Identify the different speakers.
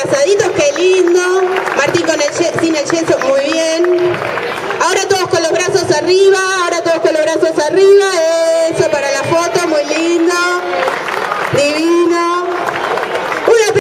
Speaker 1: abrazaditos, qué lindo. Martín sin el yeso, muy bien. Ahora todos con los brazos arriba, ahora todos con los brazos arriba.